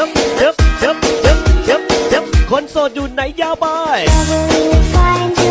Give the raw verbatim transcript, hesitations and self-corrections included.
บเจ็บเจ็บเจ็บเจ็บเจ็บคนโสดอยู่ไหนยาวไป